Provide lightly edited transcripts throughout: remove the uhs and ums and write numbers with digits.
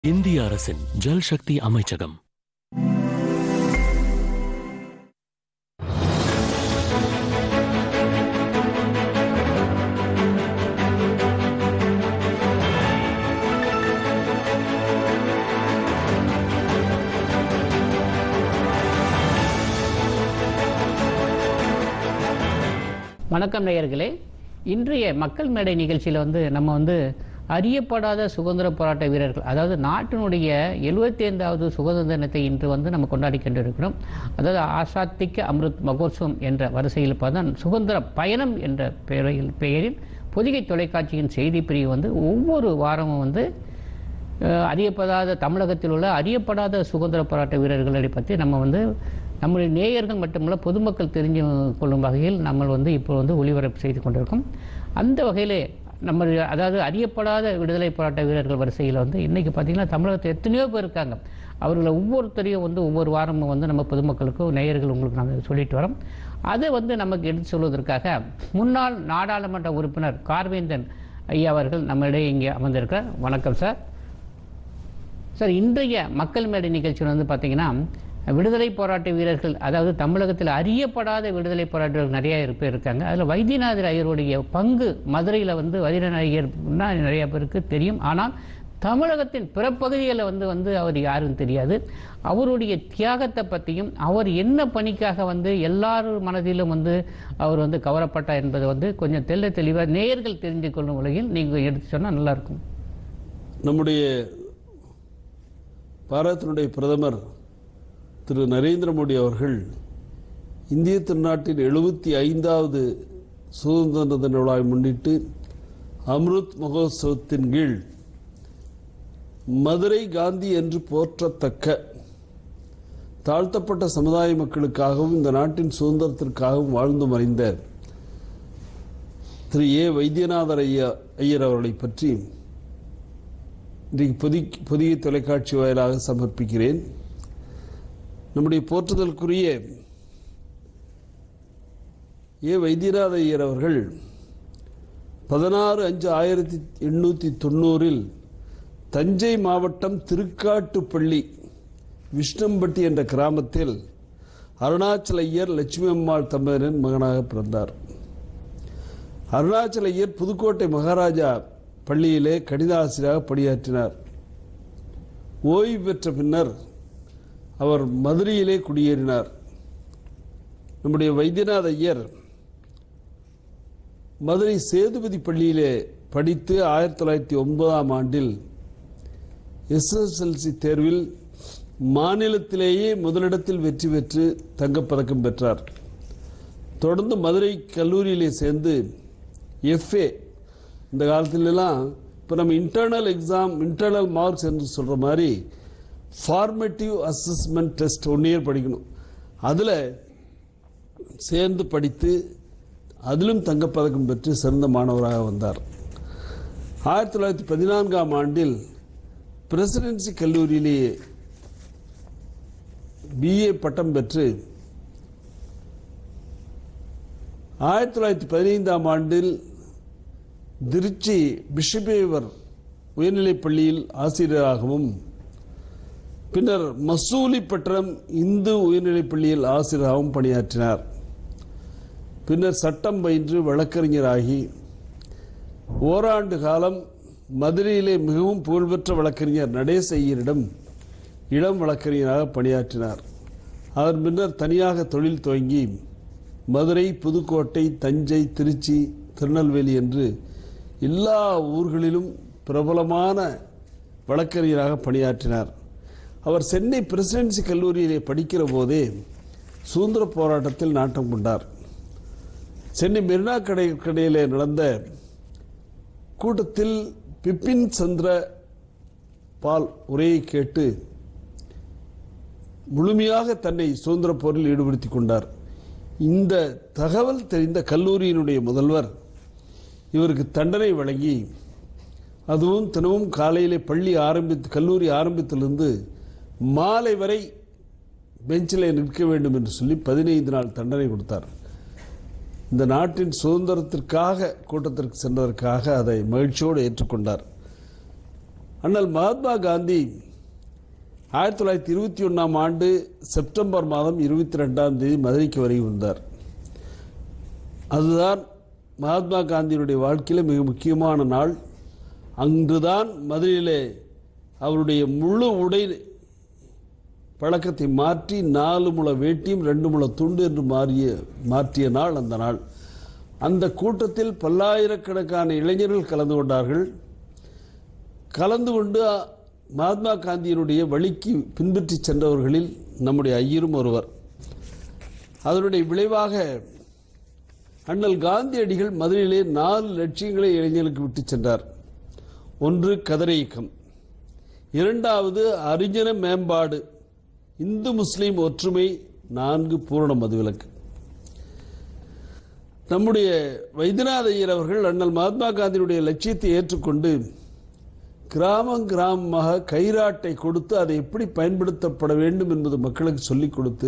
இந்திய அரசின் ஜல் சக்தி அமைச்சகம். வணக்கம் நேயர்களே, இன்றைய மக்கள் மேடை நிகழ்ச்சியில் நம்ம அறியப்படாத சுதந்திர போராட்ட வீரர்கள், அதாவது நாட்டினுடைய 75வது சுதந்திர தினத்தை இன்று நம்ம கொண்டாடி கொண்டிருக்கிறோம். அதாவது ஆசாத்திக்க அம்ருத் மகோத்சவம் என்ற வரிசையில் பார்த்தா சுதந்திர பயணம் என்ற பெயரில் பொதிகை தொலைக்காட்சியின் செய்தி பிரிவு ஒவ்வொரு வாரமும் அறியப்படாத தமிழகத்தில் உள்ள அறியப்படாத சுதந்திர போராட்ட வீரர்களை பற்றி நம்ம நம்முடைய நேயர்கள் மட்டுமல்ல பொதுமக்கள் தெரிஞ்சு கொள்ளும் வகையில் நம்ம இப்போ ஒளிபரப்பு செய்து கொண்டிருக்கோம். அந்த வகையிலே நம்ம அதாவது அறியப்படாத விடுதலை போராட்ட வீரர்கள் வரிசையில் இன்றைக்கி பார்த்திங்கன்னா தமிழகத்தில் எத்தனையோ பேர் இருக்காங்க. அவர்களை ஒவ்வொருத்தரையும் ஒவ்வொரு வாரமும் நம்ம பொதுமக்களுக்கு நேயர்கள் உங்களுக்கு நாங்கள் சொல்லிட்டு வரோம். அதை நமக்கு எடுத்து சொல்வதற்காக முன்னாள் நாடாளுமன்ற உறுப்பினர் கார்வேந்தன் ஐயா அவர்கள் நம்மிடையே இங்கே அமர்ந்திருக்கிறார். வணக்கம் சார். சார், இன்றைய மக்கள் மேடை நிகழ்ச்சியில் பார்த்திங்கன்னா விடுதலை போராட்ட வீரர்கள், அதாவது தமிழகத்தில் அறியப்படாத விடுதலை போராட்டர்கள் நிறைய பேர் இருக்காங்க. அதில் வைத்தியநாதர் ஐயருடைய பங்கு மதுரையில் வைத்தியநாதர் ஐயர்னா நிறைய பேருக்கு தெரியும். ஆனால் தமிழகத்தின் பிற பகுதிகளில் அவர் யாரும் தெரியாது. அவருடைய தியாகத்தை பற்றியும் அவர் என்ன பணிக்காக எல்லாரும் மனதிலும் அவர் கவரப்பட்டார் என்பது கொஞ்சம் தெளிவாக நேயர்கள் தெரிந்து கொள்ளும் வகையில் நீங்கள் எடுத்து சொன்னால் நல்லாயிருக்கும். நம்முடைய பாரதத்தினுடைய பிரதமர் திரு நரேந்திர மோடி அவர்கள் இந்திய திருநாட்டின் 75வது சுதந்திர தின விழாவை முன்னிட்டு அம்ருத் மகோத்சவத்தின் கீழ் மதுரை காந்தி என்று போற்றத்தக்க தாழ்த்தப்பட்ட சமுதாய மக்களுக்காகவும் இந்த நாட்டின் சுதந்திரத்திற்காகவும் வாழ்ந்து மறைந்த திரு வைத்தியநாதர் ஐயர் அவர்களை பற்றி இன்றைக்கு பொதிகை தொலைக்காட்சி வாயிலாக சமர்ப்பிக்கிறேன். நம்முடைய போற்றுதலுக்குரிய வைத்தியநாத ஐயர் அவர்கள் 16/5/1890 தஞ்சை மாவட்டம் திருக்காட்டுப்பள்ளி விஷ்ணம்பட்டி என்ற கிராமத்தில் அருணாச்சல ஐயர் லட்சுமி அம்மாள் தம்பதியரின் மகனாக பிறந்தார். அருணாச்சல ஐயர் புதுக்கோட்டை மகாராஜா பள்ளியிலே கணித ஆசிரியராக பணியாற்றினார். ஓய்வு பெற்ற பின்னர் அவர் மதுரையிலே குடியேறினார். நம்முடைய வைத்தியநாத ஐயர் மதுரை சேதுபதி பள்ளியிலே படித்து 1909ஆம் ஆண்டில் SSLC தேர்வில் மாநிலத்திலேயே முதலிடத்தில் வெற்றி பெற்று தங்கப்பதக்கம் பெற்றார். தொடர்ந்து மதுரை கல்லூரியிலே சேர்ந்து FA, இந்த காலத்திலெல்லாம் இப்போ நம்ம இன்டர்னல் மார்க்ஸ் என்று சொல்கிற மாதிரி ஃபார்மேட்டிவ் அசஸ்மெண்ட் டெஸ்ட் 1 இயர் படிக்கணும். அதில் சேர்ந்து படித்து அதிலும் தங்கப்பதக்கம் பெற்று சிறந்த மாணவராக வந்தார். 1914ஆம் ஆண்டில் பிரசிடென்சி கல்லூரியிலேயே BA பட்டம் பெற்று 1915ஆம் ஆண்டில் திருச்சி பிஷபேவர் உயர்நிலைப் பள்ளியில் ஆசிரியராகவும் பின்னர் மசூலிப்பட்டினம் இந்து உயர்நிலைப் பள்ளியில் ஆசிரியராகவும் பணியாற்றினார். பின்னர் சட்டம் பயின்று வழக்கறிஞராகி ஓராண்டு காலம் மதுரையிலே மிகவும் புகழ்பெற்ற வழக்கறிஞர் நடேச ஐயரிடம் இளம் வழக்கறிஞராக பணியாற்றினார். அதன் பின்னர் தனியாக தொழில் துவங்கி மதுரை, புதுக்கோட்டை, தஞ்சை, திருச்சி, திருநெல்வேலி என்று எல்லா ஊர்களிலும் பிரபலமான வழக்கறிஞராக பணியாற்றினார். அவர் சென்னை பிரசிடென்சி கல்லூரியிலே படிக்கிற போதே சுதந்திர போராட்டத்தில் நாட்டம் கொண்டார். சென்னை மெரினா கடையிலே நடந்த கூட்டத்தில் பிபின் சந்திர பால் உரையை கேட்டு முழுமையாக தன்னை சுதந்திர போரில் ஈடுபடுத்திக் கொண்டார். இந்த தகவல் தெரிந்த கல்லூரியினுடைய முதல்வர் இவருக்கு தண்டனை வழங்கி, அதுவும் தினமும் காலையிலே கல்லூரி ஆரம்பித்திலிருந்து மாலை வரை பெஞ்சிலே நிற்க வேண்டும் என்று சொல்லி 15 நாள் தண்டனை கொடுத்தார். இந்த நாட்டின் சுதந்திரத்திற்காக கூட்டத்திற்கு சென்றதற்காக அதை மகிழ்ச்சியோடு ஏற்றுக்கொண்டார். அண்ணல் மகாத்மா காந்தி 1921ஆம் ஆண்டு செப்டம்பர் மாதம் 22ஆம் தேதி மதுரைக்கு வருகை வந்தார். அதுதான் மகாத்மா காந்தியினுடைய வாழ்க்கையில் மிக முக்கியமான நாள். அன்றுதான் மதுரையிலே அவருடைய முழு உடை பழக்கத்தை மாற்றி 4 முழ வேட்டியும் 2 முழ துண்டு என்று மாற்றிய நாள் அந்த நாள். அந்த கூட்டத்தில் பல்லாயிரக்கணக்கான இளைஞர்கள் கலந்து கொண்டார்கள். கலந்து கொண்டு மகாத்மா காந்தியினுடைய வழிக்கு பின்பற்றி சென்றவர்களில் நம்முடைய ஐயரும் ஒருவர். அதனுடைய விளைவாக அண்ணல் காந்தியடிகள் மதுரையிலே 4 லட்சியங்களை இளைஞர்களுக்கு விட்டு சென்றார். ஒன்று கதர் இயக்கம், இரண்டாவது அறிஞர மேம்பாடு, இந்து முஸ்லீம் ஒற்றுமை, 4 பூரண மதுவிலக்கு. நம்முடைய வைத்தியநாத ஐயர் அவர்கள் அண்ணல் மகாத்மா காந்தியினுடைய லட்சியத்தை ஏற்றுக்கொண்டு கிராமமாக கைராட்டை கொடுத்து அதை எப்படி பயன்படுத்தப்பட வேண்டும் என்பது மக்களுக்கு சொல்லிக் கொடுத்து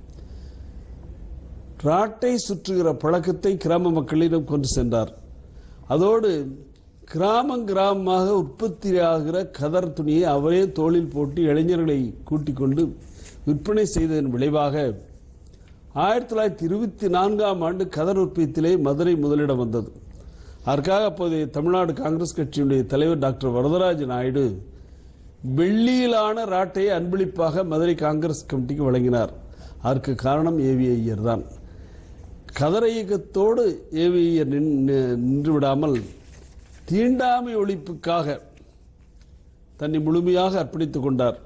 ராட்டை சுற்றுகிற பழக்கத்தை கிராம மக்களிடம் கொண்டு சென்றார். அதோடு கிராமமாக உற்பத்தியாகிற கதர் துணியை அவரே தோளில் போட்டு இளைஞர்களை கூட்டிக் கொண்டு விற்பனை செய்ததன் விளைவாக 1924ஆம் ஆண்டு கதர் உற்பத்தியிலே மதுரை முதலிடம் வந்தது. அதற்காக அப்போதைய தமிழ்நாடு காங்கிரஸ் கட்சியினுடைய தலைவர் டாக்டர் வரதராஜ நாயுடு வெள்ளியிலான ராட்டையை அன்பளிப்பாக மதுரை காங்கிரஸ் கமிட்டிக்கு வழங்கினார். அதற்கு காரணம் ஏவி ஐயர் தான். கதர் இயக்கத்தோடு ஏவி ஐயர் நின்று விடாமல் தீண்டாமை ஒழிப்புக்காக தன்னை முழுமையாக அர்ப்பணித்துக் கொண்டார்.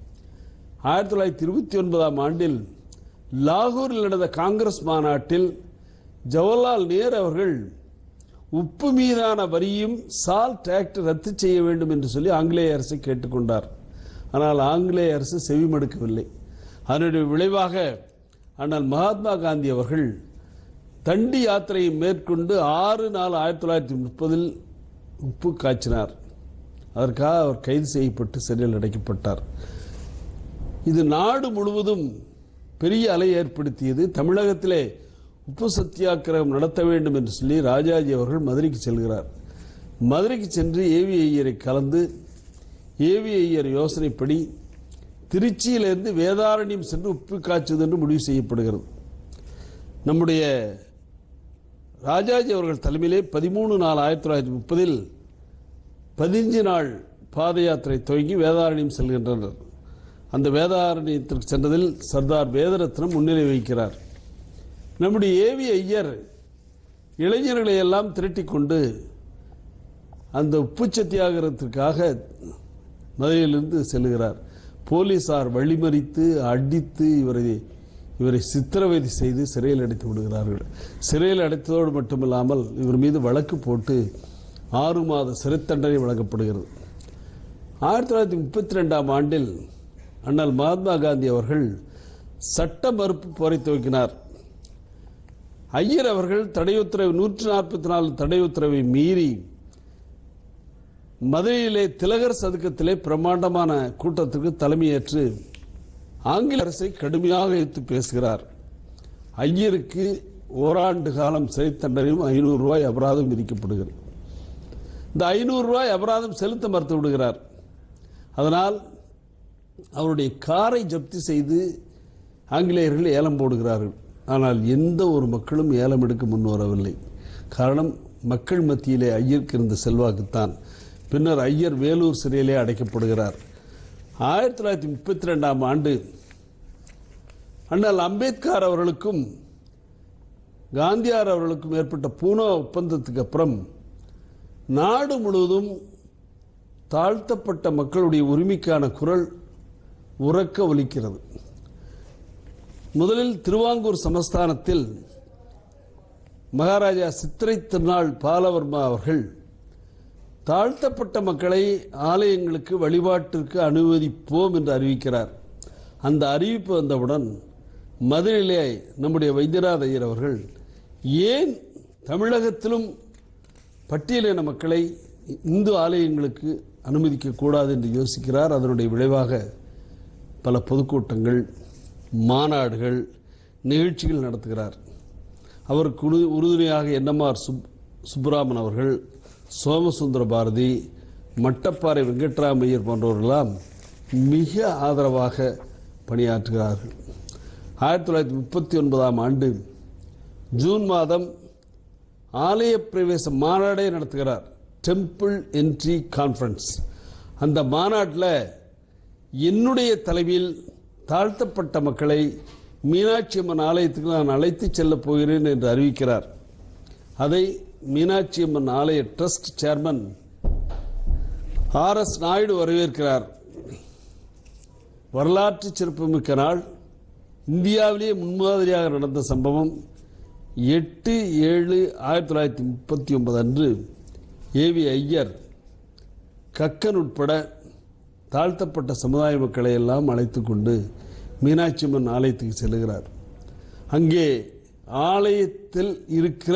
1929ஆம் ஆண்டில் லாகூரில் நடந்த காங்கிரஸ் மாநாட்டில் ஜவஹர்லால் நேரு அவர்கள் உப்பு மீதான வரியும் சால்ட் ஆக்ட் ரத்து செய்ய வேண்டும் என்று சொல்லி ஆங்கிலேய அரசை கேட்டுக்கொண்டார். ஆனால் ஆங்கிலேய அரசு செவிமடுக்கவில்லை. அதனுடைய விளைவாக அண்ணல் மகாத்மா காந்தி அவர்கள் தண்டி யாத்திரையை மேற்கொண்டு 6/4/1930 உப்பு காய்ச்சினார். அதற்காக அவர் கைது செய்யப்பட்டு சிறையில் அடைக்கப்பட்டார். இது நாடு முழுவதும் பெரிய அலை ஏற்படுத்தியது. தமிழகத்திலே உப்பு சத்தியாகிரகம் நடத்த வேண்டும் என்று சொல்லி ராஜாஜி அவர்கள் மதுரைக்கு செல்கிறார். மதுரைக்கு சென்று ஏவி ஐயரை கலந்து ஏவி ஐயர் யோசனைப்படி திருச்சியிலிருந்து வேதாரண்யம் சென்று உப்பு காய்ச்சுவது என்று முடிவு செய்யப்படுகிறது. நம்முடைய ராஜாஜி அவர்கள் தலைமையிலே 13/4/1930 15 நாள் பாத யாத்திரை துவங்கி வேதாரண்யம் செல்கின்றனர். அந்த வேதாரண்யத்திற்கு சென்றதில் சர்தார் வேதரத்னம் முன்னிலை வகிக்கிறார். நம்முடைய ஏவி ஐயர் இளைஞர்களை எல்லாம் திரட்டிக் கொண்டு அந்த உப்பு சத்தியாகிரகத்திற்காக மதுரையிலிருந்து செல்கிறார். போலீசார் வழிமறித்து அடித்து இவரை சித்திரவதை செய்து சிறையில் அடைத்து விடுகிறார்கள். சிறையில் அடைத்ததோடு மட்டுமில்லாமல் இவர் மீது வழக்கு போட்டு 6 மாத சிறை தண்டனை வழங்கப்படுகிறது. 1932ஆம் ஆண்டில் அண்ணல் மகாத்மா காந்தி அவர்கள் சட்ட மறுப்பு போரை துவக்கினார். ஐயர் அவர்கள் தடை உத்தரவு 144 தடை உத்தரவை மீறி மதுரையிலே திலகர் சதுக்கத்திலே பிரம்மாண்டமான கூட்டத்திற்கு தலைமையேற்று ஆங்கில அரசை கடுமையாக எதிர்த்து பேசுகிறார். ஐயருக்கு ஓராண்டு காலம் சிறை தண்டனையும் 500 ரூபாய் அபராதம் விதிக்கப்படுகிறது. இந்த 500 ரூபாய் அபராதம் செலுத்த மறுத்து விடுகிறார். அதனால் அவருடைய காரை ஜப்தி செய்து ஆங்கிலேயர்கள் ஏலம் போடுகிறார்கள். ஆனால் எந்த ஒரு மக்களும் ஏலம் எடுக்க முன்வரவில்லை. காரணம், மக்கள் மத்தியிலே ஐயருக்கு இருந்த செல்வாக்குத்தான். பின்னர் ஐயர் வேலூர் சிறையிலே அடைக்கப்படுகிறார். 1932ஆம் ஆண்டு அண்ணல் அம்பேத்கர் அவர்களுக்கும் காந்தியார் அவர்களுக்கும் ஏற்பட்ட பூனா ஒப்பந்தத்துக்கு அப்புறம் நாடு முழுவதும் தாழ்த்தப்பட்ட மக்களுடைய உரிமைக்கான குரல் உரக்க ஒலிக்கிறது. முதலில் திருவாங்கூர் சமஸ்தானத்தில் மகாராஜா சித்திரை திருநாள் பாலவர்மா அவர்கள் தாழ்த்தப்பட்ட மக்களை ஆலயங்களுக்கு வழிபாட்டிற்கு அனுமதிப்போம் என்று அறிவிக்கிறார். அந்த அறிவிப்பு வந்தவுடன் மதுரையிலே நம்முடைய வைத்தியநாத ஐயர் அவர்கள் ஏன் தமிழகத்திலும் பட்டியலின மக்களை இந்து ஆலயங்களுக்கு அனுமதிக்க கூடாது என்று யோசிக்கிறார். அதனுடைய விளைவாக பல பொதுக்கூட்டங்கள், மாநாடுகள், நிகழ்ச்சிகள் நடத்துகிறார். அவருக்கு உறுதுணையாக என்எம்ஆர் சுப்புராமன் அவர்கள், சோமசுந்தர பாரதி, மட்டப்பாறை வெங்கட்ராமையர் போன்றவர்களெல்லாம் மிக ஆதரவாக பணியாற்றுகிறார்கள். 1939ஆம் ஆண்டு ஜூன் மாதம் ஆலய பிரவேச மாநாடை நடத்துகிறார், டெம்பிள் என்ட்ரி கான்ஃபரன்ஸ். அந்த மாநாட்டில் என்னுடைய தலைமையில் தாழ்த்தப்பட்ட மக்களை மீனாட்சி அம்மன் ஆலயத்துக்கு நான் அழைத்து செல்லப் போகிறேன் என்று அறிவிக்கிறார். அதை மீனாட்சி அம்மன் ஆலய ட்ரஸ்ட் சேர்மன் RS நாயுடு வரவேற்கிறார். வரலாற்று சிறப்புமிக்க நாள். இந்தியாவிலேயே முன்மாதிரியாக நடந்த சம்பவம் 8/7/1939 அன்று AV ஐயர் கக்கன் உட்பட தாழ்த்தப்பட்ட சமுதாய மக்களை எல்லாம் அழைத்து கொண்டு மீனாட்சி அம்மன் ஆலயத்துக்கு செல்லுகிறார். அங்கே ஆலயத்தில் இருக்கிற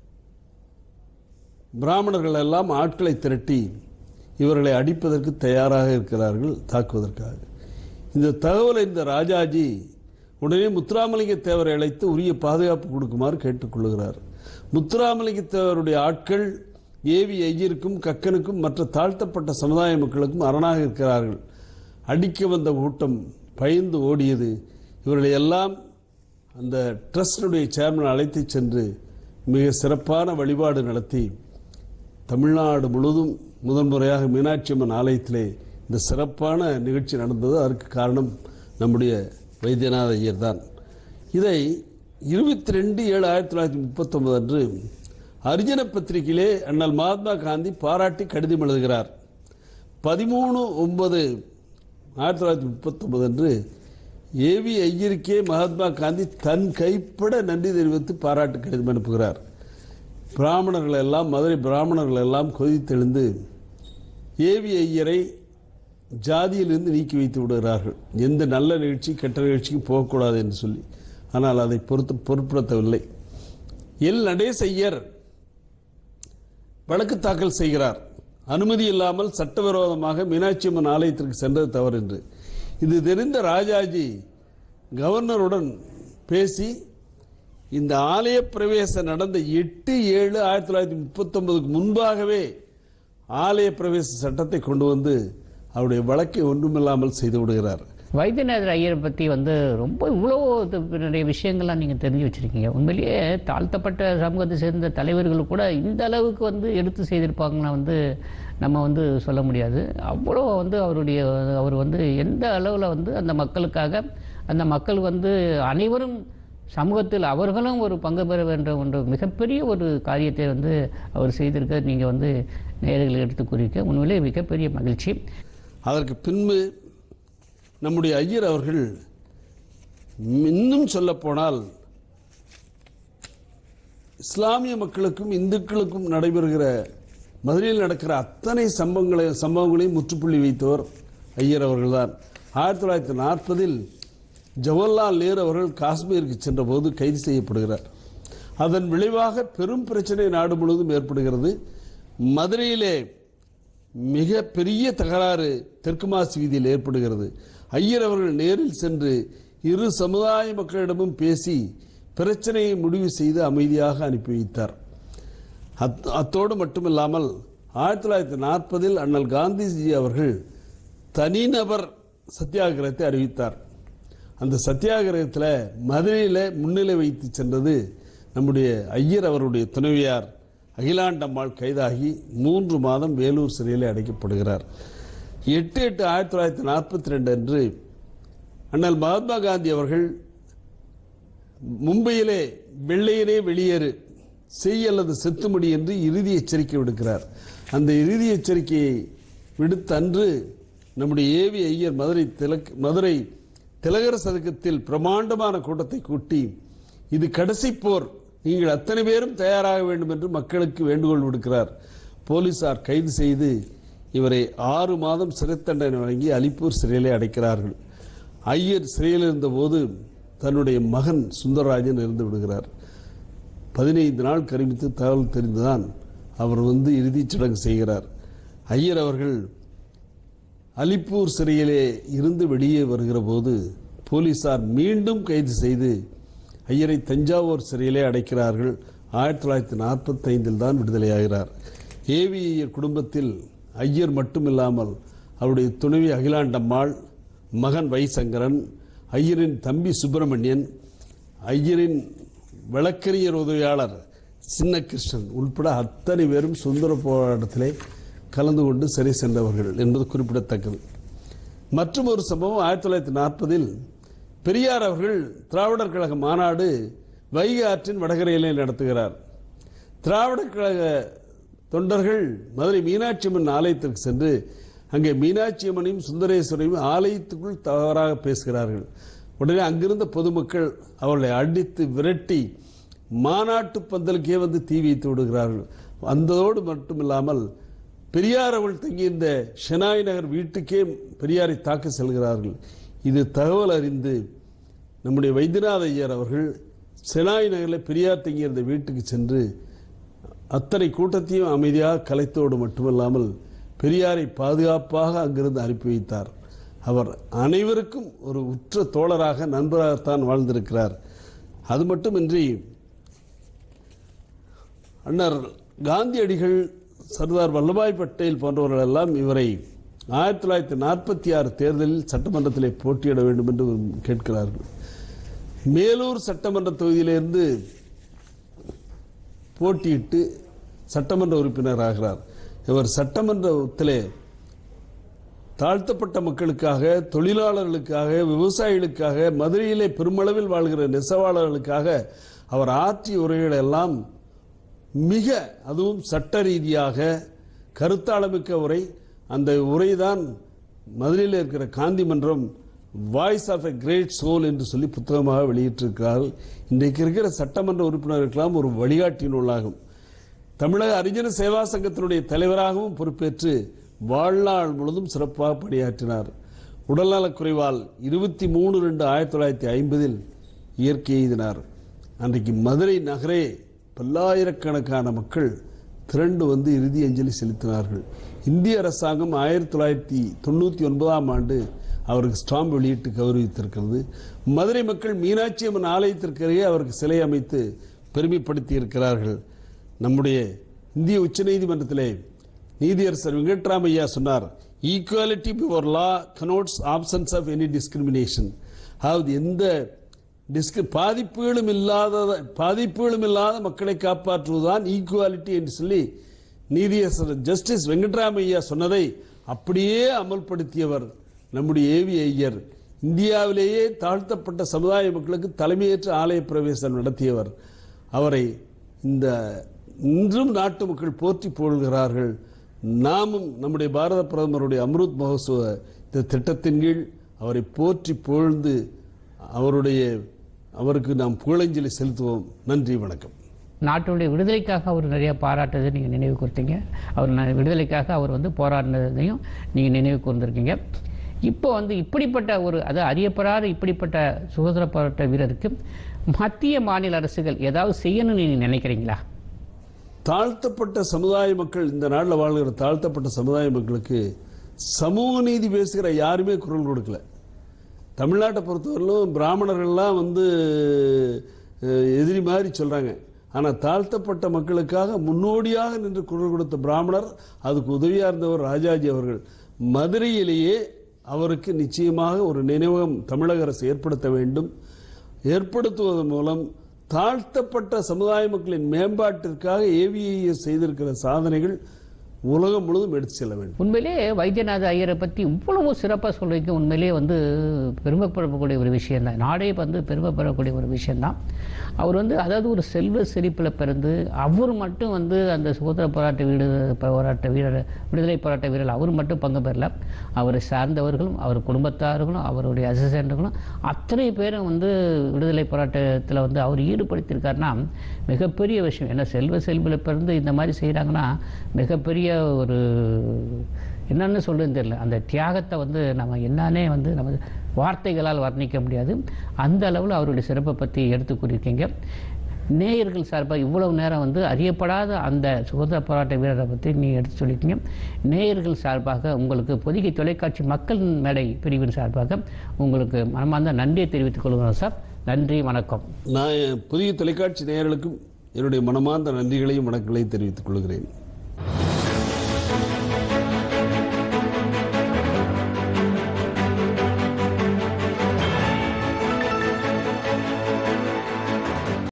பிராமணர்கள் எல்லாம் ஆட்களை திரட்டி இவர்களை அடிப்பதற்கு தயாராக இருக்கிறார்கள், தாக்குவதற்காக. இந்த தகவலை இந்த ராஜாஜி உடனே முத்துராமலிங்க தேவரை அழைத்து உரிய பாதுகாப்பு கொடுக்குமாறு கேட்டுக்கொள்கிறார். முத்துராமலிங்க தேவருடைய ஆட்கள் AV ஐயருக்கும் கக்கனுக்கும் மற்ற தாழ்த்தப்பட்ட சமுதாய மக்களுக்கும் அரணாக இருக்கிறார்கள். அடிக்க வந்த கூட்டம் பயந்து ஓடியது. இவர்களை எல்லாம் அந்த ட்ரஸ்டுடைய சேர்மன் அழைத்து சென்று மிக சிறப்பான வழிபாடு நடத்தி தமிழ்நாடு முழுவதும் முதன்முறையாக மீனாட்சி அம்மன் ஆலயத்திலே இந்த சிறப்பான நிகழ்ச்சி நடந்தது. அதற்கு காரணம் நம்முடைய வைத்தியநாத ஐயர் தான். இதை 22/7/1939 அன்று அரிஜன பத்திரிகையிலே அண்ணல் மகாத்மா காந்தி பாராட்டி கடிதம் எழுதுகிறார். 13/9/1939 அன்று AV ஐயருக்கே மகாத்மா காந்தி தன் கைப்பட நன்றி தெரிவித்து பாராட்டு கடிதம் அனுப்புகிறார். பிராமணர்கள் எல்லாம், மதுரை பிராமணர்கள் எல்லாம் கொதித்தெழுந்து AV ஐயரை ஜாதியிலிருந்து நீக்கி வைத்து விடுகிறார்கள். எந்த நல்ல நிகழ்ச்சி கெட்ட நிகழ்ச்சிக்கும் போகக்கூடாது என்று சொல்லி. ஆனால் அதை பொருட்படுத்தவில்லை. நடேச ஐயர் வழக்கு தாக்கல் செய்கிறார். அனுமதி இல்லாமல் சட்டவிரோதமாக மீனாட்சி அம்மன் ஆலயத்திற்கு சென்றது தவறு என்று. இது தெரிந்த ராஜாஜி கவர்னருடன் பேசி இந்த ஆலய பிரவேசம் நடந்த 8/7/1939 முன்பாகவே ஆலய பிரவேச சட்டத்தை கொண்டு வந்து அவருடைய வழக்கை ஒன்றுமில்லாமல் செய்து விடுகிறார். வைத்தியநாதர் ஐயரை பற்றி ரொம்ப இவ்வளோ நிறைய விஷயங்கள்லாம் நீங்கள் தெரிஞ்சு வச்சுருக்கீங்க. உண்மையிலேயே தாழ்த்தப்பட்ட சமூகத்தை சேர்ந்த தலைவர்கள் கூட இந்த அளவுக்கு எடுத்து செய்திருப்பாங்கன்னா நம்ம சொல்ல முடியாது. அவ்வளோ அவர் எந்த அளவில் அந்த மக்களுக்காக, அந்த மக்கள் அனைவரும் சமூகத்தில் அவர்களும் ஒரு பங்கு பெற வேண்டும் என்ற மிகப்பெரிய ஒரு காரியத்தை அவர் செய்திருக்க நீங்கள் நேயர்களை எடுத்து கூறியிருக்க உண்மையிலே மிகப்பெரிய மகிழ்ச்சி. அதற்கு பின்பு நம்முடைய ஐயர் அவர்கள் இன்னும் சொல்ல போனால் இஸ்லாமிய மக்களுக்கும் இந்துக்களுக்கும் நடைபெறுகிற மதுரையில் நடக்கிற அத்தனை சம்பவங்களையும் முற்றுப்புள்ளி வைத்தவர் ஐயர் அவர்கள்தான். 1940 ஜவஹர்லால் நேரு அவர்கள் காஷ்மீருக்கு சென்ற போது கைது செய்யப்படுகிறார். அதன் விளைவாக பெரும் பிரச்சனை நாடு முழுவதும் ஏற்படுகிறது. மதுரையிலே மிக பெரிய தகராறு தெற்கு மாசி வீதியில் ஏற்படுகிறது. ஐயர் அவர்கள் நேரில் சென்று இரு சமுதாய மக்களிடமும் பேசி பிரச்சனையை முடிவு செய்து அமைதியாக அனுப்பி வைத்தார். அத்தோடு மட்டுமில்லாமல் 1940 அண்ணல் காந்திஜி அவர்கள் தனிநபர் சத்தியாகிரகத்தை அறிவித்தார். அந்த சத்தியாகிரகத்தில் மதுரையில் முன்னிலை வைத்து சென்றது நம்முடைய ஐயர் அவருடைய துணைவியார் அகிலாண்டம்மாள் கைதாகி 3 மாதம் வேலூர் சிறையில் அடைக்கப்படுகிறார். 8/8/1942 அன்று அண்ணல் மகாத்மா காந்தி அவர்கள் மும்பையிலே வெள்ளையனே வெளியேறு, செய் அல்லது செத்துமடி என்று இறுதி எச்சரிக்கை விடுக்கிறார். அந்த இறுதி எச்சரிக்கையை விடுத்த அன்று நம்முடைய AV ஐயர் மதுரை திலகர் சதுக்கத்தில் பிரமாண்டமான கூட்டத்தை கூட்டி இது கடைசி போர், நீங்கள் அத்தனை பேரும் தயாராக வேண்டும் என்று மக்களுக்கு வேண்டுகோள் விடுக்கிறார். போலீசார் கைது செய்து இவரை 6 மாதம் சிறை தண்டனை வழங்கி அலிப்பூர் சிறையிலே அடைக்கிறார்கள். ஐயர் சிறையில் இருந்தபோது தன்னுடைய மகன் சுந்தரராஜன் இருந்து விடுகிறார். 15 நாள் கரிமித்து தகவல் தெரிந்துதான் அவர் இறுதிச் சடங்கு செய்கிறார். ஐயர் அவர்கள் அலிப்பூர் சிறையிலே இருந்து வெளியே வருகிற போது போலீசார் மீண்டும் கைது செய்து ஐயரை தஞ்சாவூர் சிறையிலே அடைக்கிறார்கள். 1945 தான் விடுதலையாகிறார். AV ஐயர் குடும்பத்தில் ஐயர் மட்டுமில்லாமல் அவருடைய துணைவி அகிலாண்டம்மாள், மகன் வைசங்கரன், ஐயரின் தம்பி சுப்பிரமணியன், ஐயரின் வழக்கறிஞர் உதவியாளர் சின்னகிருஷ்ணன் உள்பட அத்தனை பேரும் சுதந்திர போராட்டத்திலே கலந்து கொண்டு சிறை சென்றவர்கள் என்பது குறிப்பிடத்தக்கது. மற்றும் ஒரு சம்பவம் 1940 பெரியார் அவர்கள் திராவிடர் கழக மாநாடு வைகை ஆற்றின் வடகரையிலே நடத்துகிறார். திராவிடர் கழக தொண்டர்கள் மதுரை மீனாட்சி அம்மன் ஆலயத்திற்கு சென்று அங்கே மீனாட்சி அம்மனையும் சுந்தரேஸ்வரையும் ஆலயத்துக்குள் தவறாக பேசுகிறார்கள். உடனே அங்கிருந்த பொதுமக்கள் அவர்களை அடித்து விரட்டி மாநாட்டு பந்தலுக்கே வந்து தீ வைத்து விடுகிறார்கள். வந்ததோடு மட்டுமில்லாமல் பெரியார் அவர்கள் தங்கியிருந்த ஷெனாய் நகர் வீட்டுக்கே பெரியாரை தாக்க செல்கிறார்கள். இது தகவல் அறிந்து நம்முடைய வைத்தியநாத ஐயர் அவர்கள் ஷெனாய் நகரில் பெரியார் தங்கியிருந்த வீட்டுக்கு சென்று அத்தனை கூட்டத்தையும் அமைதியாக கலைத்தோடு மட்டுமல்லாமல் பெரியாரை பாதுகாப்பாக அங்கிருந்து அனுப்பி வைத்தார். அவர் அனைவருக்கும் ஒரு உற்ற தோழராக நண்பராகத்தான் வாழ்ந்திருக்கிறார். அது மட்டுமின்றி அண்ணர் காந்தியடிகள், சர்தார் வல்லபாய் பட்டேல் போன்றவர்கள் எல்லாம் இவரை 1946 தேர்தலில் சட்டமன்றத்திலே போட்டியிட வேண்டும் என்று கேட்கிறார்கள். மேலூர் சட்டமன்ற தொகுதியிலிருந்து போட்டியிட்டு சட்டமன்ற உறுப்பினர் ஆகிறார். இவர் சட்டமன்றத்திலே தாழ்த்தப்பட்ட மக்களுக்காக, தொழிலாளர்களுக்காக, விவசாயிகளுக்காக, மதுரையிலே பெருமளவில் வாழ்கிற நெசவாளர்களுக்காக அவர் ஆற்றிய உரைகளை எல்லாம் மிக, அதுவும் சட்ட ரீதியாக கருத்தாளமிக்க உரை. அந்த உரைதான் மதுரையில் இருக்கிற காந்தி மன்றம் voice of a great soul என்று சொல்லி புத்தகமாக வெளியிட்டிருக்கிறார்கள். இன்றைக்கு இருக்கிற சட்டமன்ற உறுப்பினர்களுக்கெல்லாம் ஒரு வழிகாட்டி நூலாகும். தமிழக அறிஞர் சேவா சங்கத்தினுடைய தலைவராகவும் பொறுப்பேற்று வாழ்நாள் முழுதும் சிறப்பாக பணியாற்றினார். உடல்நலக்குறைவால் 23/2/1950 இயற்கை எய்தினார். அன்றைக்கு மதுரை நகரே பல்லாயிரக்கணக்கான மக்கள் திரண்டு வந்து இறுதி அஞ்சலி செலுத்தினார்கள். இந்திய அரசாங்கம் 1999 அவருக்கு ஸ்டாம்ப் வெளியிட்டு கௌரவித்திருக்கிறது. மதுரை மக்கள் மீனாட்சி அம்மன் ஆலயத்திற்கே அவருக்கு சிலை அமைத்து பெருமைப்படுத்தி இருக்கிறார்கள். நம்முடைய இந்திய உச்சநீதிமன்றத்திலே நீதியரசர் வெங்கட்ராமையா சொன்னார், equality before law connotes absence of any discrimination. அதாவது எந்த பாதிப்புகளும் இல்லாத மக்களை காப்பாற்றுவதுதான் ஈக்குவாலிட்டி என்று சொல்லி நீதியரசர் ஜஸ்டிஸ் வெங்கட்ராமையா சொன்னதை அப்படியே அமல்படுத்தியவர் நம்முடைய ஏவி ஐயர். இந்தியாவிலேயே தாழ்த்தப்பட்ட சமுதாய மக்களுக்கு தலைமையேற்று ஆலய பிரவேசம் நடத்தியவர். அவரை இன்றும் நாட்டு மக்கள் போற்றி புகழ்கிறார்கள். நாமும் நம்முடைய பாரத பிரதமருடைய அம்ருத் மகோத்சவ இந்த திட்டத்தின் கீழ் அவரை போற்றி புகழ்ந்து அவருக்கு நாம் புகழஞ்சலி செலுத்துவோம். நன்றி, வணக்கம். நாட்டினுடைய விடுதலைக்காக அவர் நிறைய பாராட்டதை நீங்கள் நினைவு கூர்த்தீங்க. அவர் விடுதலைக்காக அவர் போராடினதையும் நீங்கள் நினைவு கூர்ந்திருக்கீங்க. இப்போ இப்படிப்பட்ட அதாவது அறியப்படாத இப்படிப்பட்ட சுதந்திர போராட்ட வீரருக்கு மத்திய மாநில அரசுகள் ஏதாவது செய்யணும்னு நீங்கள் நினைக்கிறீங்களா? தாழ்த்தப்பட்ட சமுதாய மக்கள், இந்த நாட்டில் வாழ்கிற தாழ்த்தப்பட்ட சமுதாய மக்களுக்கு சமூக நீதி பேசுகிற யாருமே குரல் கொடுக்கல. தமிழ்நாட்டை பொறுத்தவரையிலும் பிராமணர்கள்லாம் எதிரி மாதிரி சொல்றாங்க. ஆனால் தாழ்த்தப்பட்ட மக்களுக்காக முன்னோடியாக நின்று குரல் கொடுத்த பிராமணர், அதுக்கு உதவியா இருந்தவர் ராஜாஜி அவர்கள். மதுரையிலேயே அவருக்கு நிச்சயமாக ஒரு நினைவகம் தமிழக அரசு ஏற்படுத்த வேண்டும். ஏற்படுத்துவதன் மூலம் தாழ்த்தப்பட்ட சமுதாய மக்களின் மேம்பாட்டிற்காக ஏவிஐஎஸ் செய்திருக்கிற சாதனைகள் உலகம் முழுவதும் எடுத்து செல்ல வேண்டும். உண்மையிலே வைத்தியநாத ஐயரை பற்றி இவ்வளவு சிறப்பாக சொல்லிக்க உண்மையிலே பெருமைப்படக்கூடிய ஒரு விஷயம் தான். நாடே பெருமைப்படக்கூடிய ஒரு விஷயம்தான். அவர் அதாவது ஒரு செல்வ செழிப்பில் பிறந்து அவர் மட்டும் அந்த சுதந்திர போராட்ட வீரர் விடுதலை போராட்ட வீரர் அவர் மட்டும் பங்கு பெறல. அவரை சார்ந்தவர்களும் அவர் குடும்பத்தார்களும் அவருடைய அசிஸ்டன்ட்களும் அத்தனை பேரும் விடுதலை போராட்டத்தில் அவர் ஈடுபடுத்தியிருக்காருன்னா மிகப்பெரிய விஷயம். ஏன்னா செல்வ செழிப்பில் பிறந்து இந்த மாதிரி செய்கிறாங்கன்னா மிகப்பெரிய ஒரு என்னன்னு சொல்றதுன்னு தெரியல. அந்த தியாகத்தை நம்ம என்னன்னே நம்ம வார்த்தைகளால் வர்ணிக்க முடியாது. அந்த அளவில் அவருடைய சிறப்பை பற்றி எடுத்து கூறியிருக்கீங்க. நேயர்கள் சார்பாக இவ்வளவு நேரம் அறியப்படாத அந்த சுதந்திர போராட்ட வீரரை பற்றி நீங்கள் எடுத்து சொல்லியிருக்கீங்க. நேயர்கள் சார்பாக உங்களுக்கு பொதிகை தொலைக்காட்சி மக்கள் மேடை பிரிவின் சார்பாக உங்களுக்கு மனமார்ந்த நன்றியை தெரிவித்துக் கொள்கிறோம் சார். நன்றி, வணக்கம். நான் பொதிகை தொலைக்காட்சி நேயர்களுக்கும் என்னுடைய மனமார்ந்த நன்றிகளையும் வணக்கங்களையும் தெரிவித்துக் கொள்கிறேன்.